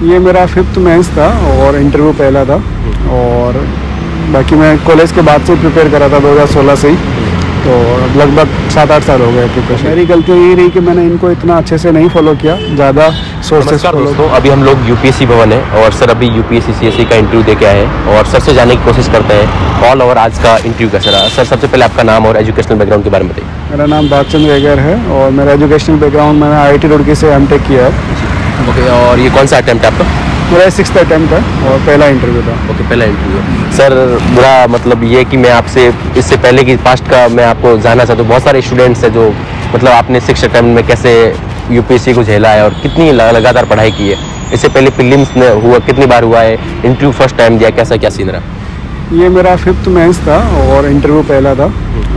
ये मेरा 5th mains था और इंटरव्यू पहला था। और बाकी मैं कॉलेज के बाद से प्रिपेयर करा था 2016 से ही, तो लगभग 7-8 साल हो गए प्रिपरेशन। मेरी गलती ये रही कि मैंने इनको इतना अच्छे से नहीं फॉलो किया, ज़्यादा सोर्सेस फॉलो। दोस्तों, अभी हम लोग यूपीएससी भवन है और सर अभी यूपीएससी सीएससी का इंटरव्यू दे के आए हैं और सर से जाने की कोशिश करते हैं ऑल ओवर आज का इंटरव्यू कैसा रहा। सर सबसे पहले आपका नाम और एजुकेशनल बैकग्राउंड के बारे में बताइए। मेरा नाम भागचंद वेगर है और मेरा एजुकेशनल बैकग्राउंड मैंने IIT रुड़की से एमटेक किया है। ओके, और ये कौन सा अटैम्प्ट है आपका? मेरा 6th अटैम्प्ट है और पहला इंटरव्यू था। ओके, पहला इंटरव्यू। सर मेरा मतलब ये कि मैं आपसे इससे पहले की पास्ट का मैं आपको जानना चाहता हूँ। बहुत सारे स्टूडेंट्स हैं जो मतलब आपने 6th अटैम्प्ट में कैसे यूपीएससी को झेला है और कितनी लगातार पढ़ाई की है। इससे पहले प्रीलिम्स में हुआ कितनी बार हुआ है, इंटरव्यू फर्स्ट टाइम दिया, कैसा क्या सीन रहा? ये मेरा 5th मेंस था और इंटरव्यू पहला था।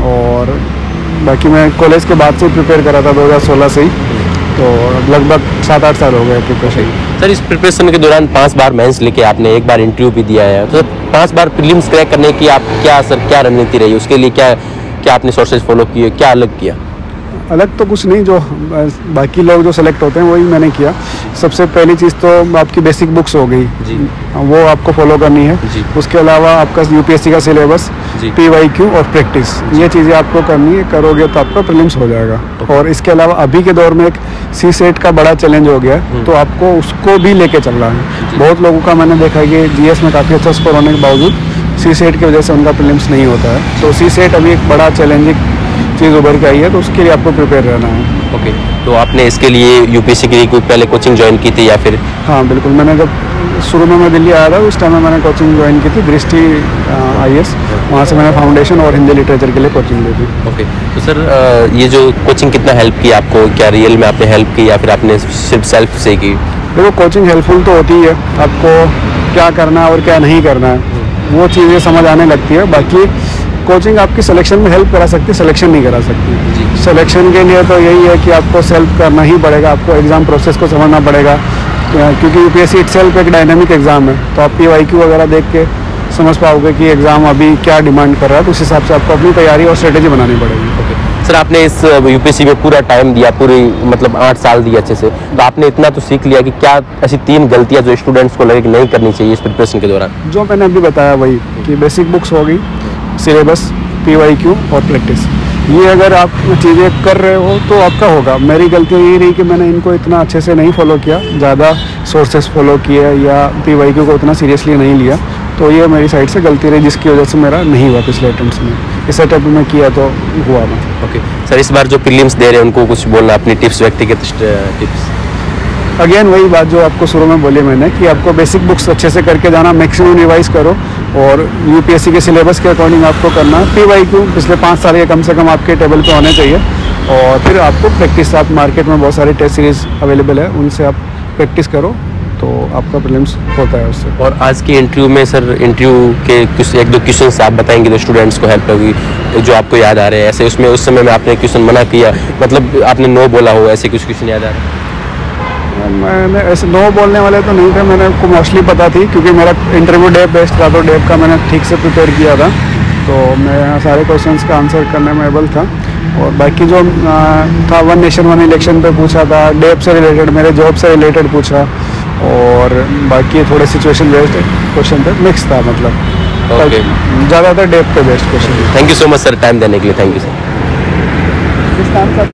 और बाकी मैं कॉलेज के बाद से प्रिपेयर करा था 2016 से ही, तो लगभग 7-8 साल हो गए प्रिपरेशन। सर इस प्रिपरेशन के दौरान 5 बार मेंस लेके आपने एक बार इंटरव्यू भी दिया है, तो 5 बार प्रीलिम्स क्रैक करने की आप क्या रणनीति रही, उसके लिए क्या आपने सोर्सेज फॉलो किए, क्या अलग किया? अलग तो कुछ नहीं, जो बाकी लोग जो सेलेक्ट होते हैं वही मैंने किया। सबसे पहली चीज़ तो आपकी बेसिक बुक्स हो गई जी, वो आपको फॉलो करनी है जी। उसके अलावा आपका यूपीएससी का सिलेबस, PYQ और प्रैक्टिस, ये चीज़ें आपको करनी है। करोगे तो आपका प्रीलिम्स हो जाएगा। और इसके अलावा अभी के दौर में एक CSET का बड़ा चैलेंज हो गया है, तो आपको उसको भी लेके चलना है। बहुत लोगों का मैंने देखा है कि GS में काफ़ी अच्छा स्कोर होने के बावजूद CSET की वजह से उनका प्रीलिम्स नहीं होता है। तो CSET अभी एक बड़ा चैलेंजिंग चीज़ उभर के आई है, तो उसके लिए आपको प्रिपेयर रहना है। ओके, तो आपने इसके लिए यूपीएससी के लिए कोई पहले कोचिंग ज्वाइन की थी या फिर? हाँ बिल्कुल, मैंने जब शुरू में मैं दिल्ली आया था उस टाइम में मैंने कोचिंग ज्वाइन की थी, दृष्टि IAS। वहाँ से मैंने फाउंडेशन और हिंदी लिटरेचर के लिए कोचिंग ली थी। ओके, तो सर ये जो कोचिंग कितना हेल्प की आपको? क्या रियल में आपने हेल्प की या फिर आपने सिर्फ सेल्फ से की? देखो, कोचिंग हेल्पफुल तो होती है, आपको क्या करना है और क्या नहीं करना है वो चीज़ें समझ आने लगती है। बाकी कोचिंग आपकी सिलेक्शन में हेल्प करा सकती है, सिलेक्शन नहीं करा सकती। सिलेक्शन के लिए तो यही है कि आपको सेल्फ करना ही पड़ेगा, आपको एग्ज़ाम प्रोसेस को समझना पड़ेगा, क्योंकि यूपीएससी इटसेल्फ एक डायनामिक एग्ज़ाम है। तो आप PYQ वगैरह देख के समझ पाओगे कि एग्ज़ाम अभी क्या डिमांड कर रहा है, तो उस हिसाब से आपको अपनी तैयारी और स्ट्रेटेजी बनानी पड़ेगी। ओके सर, आपने इस यूपीएससी में पूरा टाइम दिया, पूरी मतलब 8 साल दिए अच्छे से, तो आपने इतना तो सीख लिया कि क्या ऐसी 3 गलतियां जो स्टूडेंट्स को लगे कि नहीं करनी चाहिए इस प्रिपरेशन के दौरान? जो मैंने अभी बताया वही कि बेसिक बुक्स हो गई, सिलेबस, PYQ और प्रैक्टिस, ये अगर आप चीज़ें कर रहे हो तो आपका होगा। मेरी गलती ये रही कि मैंने इनको इतना अच्छे से नहीं फॉलो किया, ज़्यादा सोर्सेस फॉलो किए या PYQ को उतना सीरियसली नहीं लिया, तो ये मेरी साइड से गलती रही जिसकी वजह से मेरा नहीं हुआ पिछले अटेम्प्ट्स में। इस अटेम्प्ट में किया तो हुआ मैं। ओके सर, इस बार जो प्रीलिम्स दे रहे हैं उनको कुछ बोलना, अपनी टिप्स, व्यक्तिगत टिप्स? अगेन वही बात जो आपको शुरू में बोली मैंने कि आपको बेसिक बुक्स अच्छे से करके जाना, मैक्सिमम रिवाइज करो और यूपीएससी के सिलेबस के अकॉर्डिंग आपको करना है। PYQ पिछले 5 साल के कम से कम आपके टेबल पे होने चाहिए। और फिर आपको प्रैक्टिस, आप मार्केट में बहुत सारी टेस्ट सीरीज अवेलेबल है, उनसे आप प्रैक्टिस करो तो आपका प्रीलिम्स होता है उससे। और आज की इंटरव्यू में सर, इंटरव्यू के कुछ 1-2 क्वेश्चन आप बताएंगे तो स्टूडेंट्स को हेल्प होगी, जो आपको याद आ रहे हैं ऐसे? उसमें उस समय में आपने क्वेश्चन मना किया, मतलब आपने नो बोला हो, ऐसे कुछ क्वेश्चन याद आ रहे हैं? मैंने ऐसे नो बोलने वाले तो नहीं थे, मैंने को मोस्टली पता थी क्योंकि मेरा इंटरव्यू डे बेस्ड था, तो डेप का मैंने ठीक से प्रिपेयर किया था, तो मैं सारे क्वेश्चंस का आंसर करने में एबल था। और बाकी जो था वन नेशन वन इलेक्शन पे पूछा था, डेप से रिलेटेड, मेरे जॉब से रिलेटेड पूछा, और बाकी थोड़े सिचुएशन बेस्ड क्वेश्चन थे, मिक्स था मतलब। ओके, ज़्यादातर डेप पे based question. Thank you so much sir time देने के लिए। Thank you sir.